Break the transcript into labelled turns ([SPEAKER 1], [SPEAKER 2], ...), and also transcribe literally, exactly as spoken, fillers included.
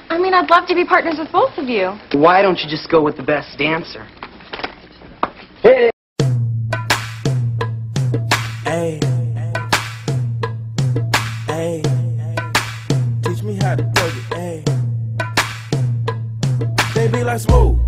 [SPEAKER 1] I mean, I'd love to be partners with both of you.
[SPEAKER 2] Why don't you just go with the best dancer? Hey!
[SPEAKER 3] Hey. Hey. Teach me how to plug it. Hey. They be like smooth.